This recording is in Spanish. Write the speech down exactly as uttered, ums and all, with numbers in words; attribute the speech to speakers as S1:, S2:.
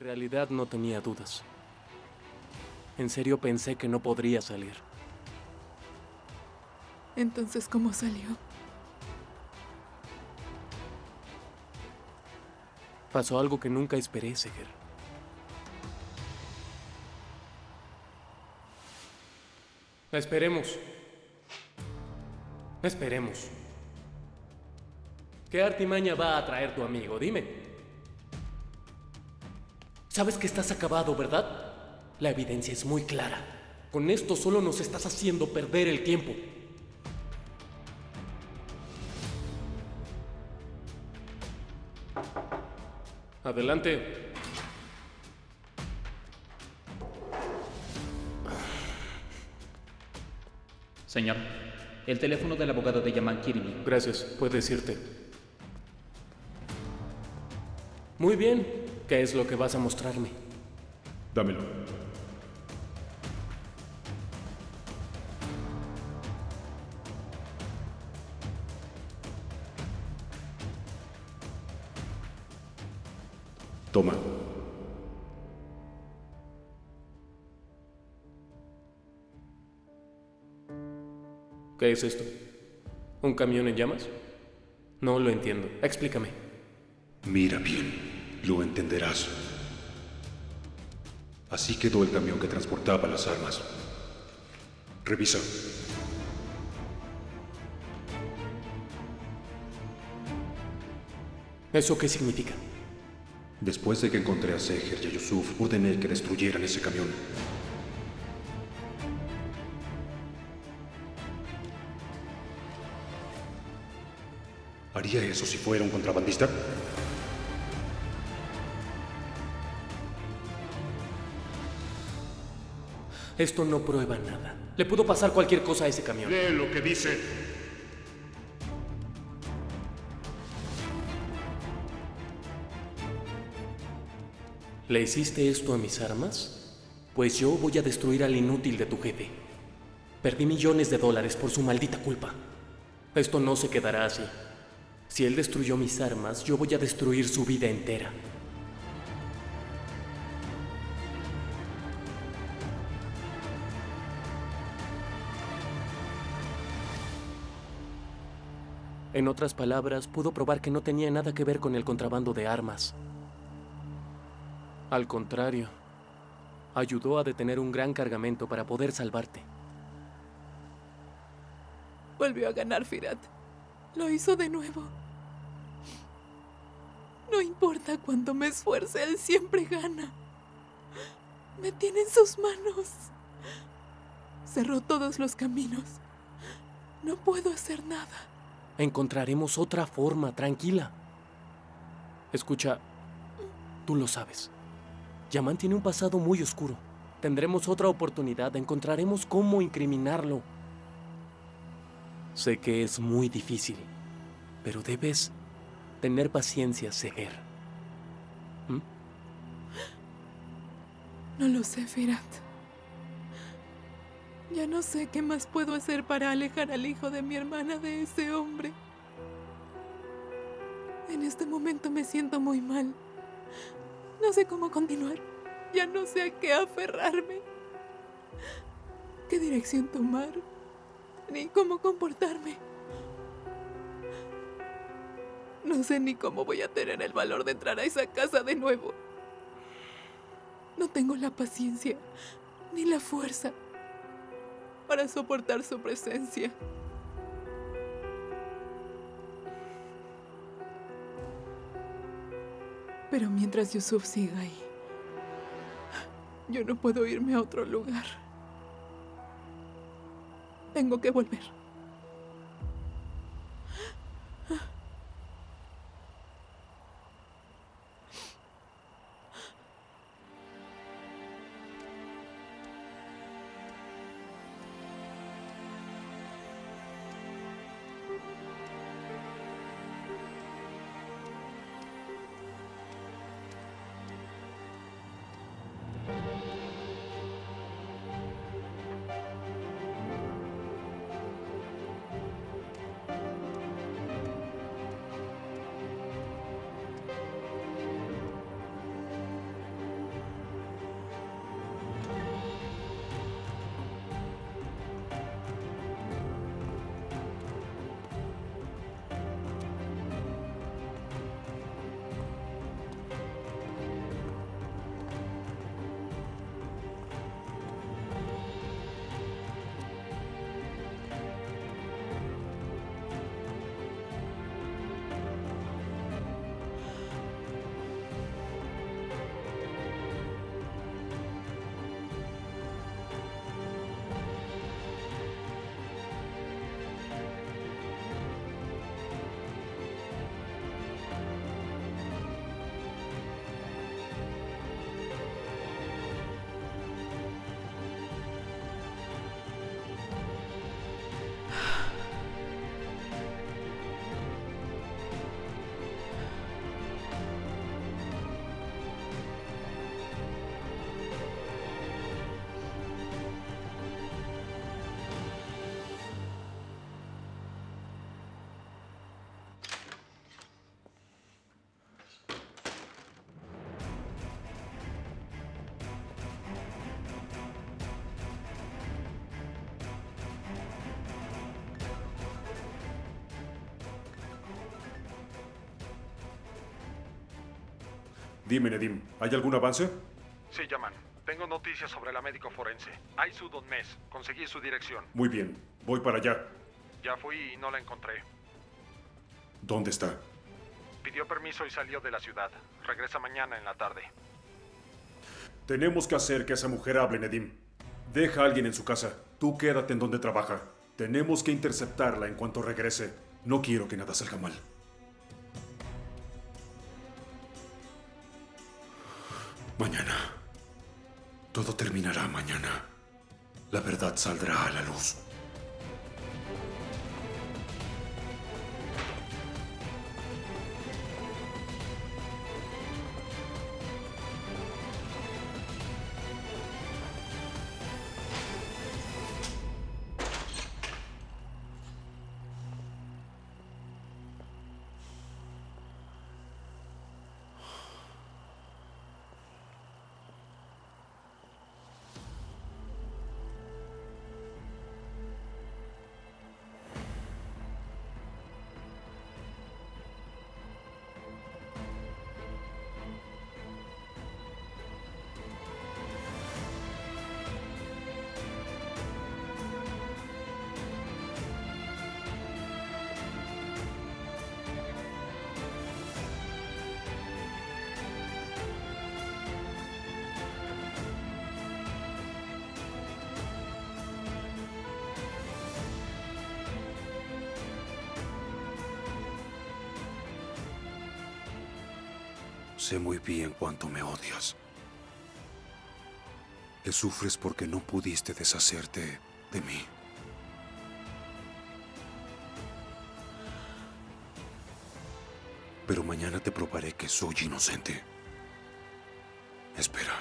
S1: realidad no tenía dudas. En serio pensé que no podría salir.
S2: Entonces, ¿cómo salió?
S1: Pasó algo que nunca esperé, Seher. Esperemos. Esperemos. ¿Qué artimaña va a traer tu amigo? Dime. Sabes que estás acabado, ¿verdad? La evidencia es muy clara. Con esto solo nos estás haciendo perder el tiempo. Adelante.
S3: Señor, el teléfono del abogado de Yaman Kirimi.
S1: Gracias, puedes irte. Muy bien. ¿Qué es lo que vas a mostrarme?
S4: Dámelo. Toma.
S1: ¿Qué es esto? ¿Un camión en llamas? No lo entiendo. Explícame.
S4: Mira bien, lo entenderás. Así quedó el camión que transportaba las armas. Revisa.
S1: ¿Eso qué significa?
S4: Después de que encontré a Seher y a Yusuf, ordené que destruyeran ese camión. ¿Haría eso si fuera un contrabandista?
S1: Esto no prueba nada. Le pudo pasar cualquier cosa a ese camión.
S4: Lee lo que dice.
S1: ¿Le hiciste esto a mis armas? Pues yo voy a destruir al inútil de tu jefe. Perdí millones de dólares por su maldita culpa. Esto no se quedará así. Si él destruyó mis armas, yo voy a destruir su vida entera. En otras palabras, pudo probar que no tenía nada que ver con el contrabando de armas. Al contrario, ayudó a detener un gran cargamento para poder salvarte.
S2: Volvió a ganar, Firat. Lo hizo de nuevo. No importa cuánto me esfuerce, él siempre gana. Me tiene en sus manos. Cerró todos los caminos. No puedo hacer nada.
S1: Encontraremos otra forma, tranquila. Escucha, tú lo sabes. Yaman tiene un pasado muy oscuro. Tendremos otra oportunidad, encontraremos cómo incriminarlo. Sé que es muy difícil, pero debes tener paciencia, Seher. ¿Mm?
S2: No lo sé, Firat. Ya no sé qué más puedo hacer para alejar al hijo de mi hermana de ese hombre. En este momento me siento muy mal. No sé cómo continuar. Ya no sé a qué aferrarme. ¿Qué dirección tomar? Ni cómo comportarme. No sé ni cómo voy a tener el valor de entrar a esa casa de nuevo. No tengo la paciencia ni la fuerza para soportar su presencia. Pero mientras Yusuf siga ahí, yo no puedo irme a otro lugar. Tengo que volver.
S4: Dime, Nedim, ¿hay algún avance?
S5: Sí, llaman. Tengo noticias sobre la médico forense. Aisu Donmes. Conseguí su dirección.
S4: Muy bien, voy para allá.
S5: Ya fui y no la encontré.
S4: ¿Dónde está?
S5: Pidió permiso y salió de la ciudad. Regresa mañana en la tarde.
S4: Tenemos que hacer que esa mujer hable, Nedim. Deja a alguien en su casa. Tú quédate en donde trabaja. Tenemos que interceptarla en cuanto regrese. No quiero que nada salga mal. Mañana. Todo terminará mañana. La verdad saldrá a la luz. Sé muy bien cuánto me odias. Que sufres porque no pudiste deshacerte de mí. Pero mañana te probaré que soy inocente. Espera.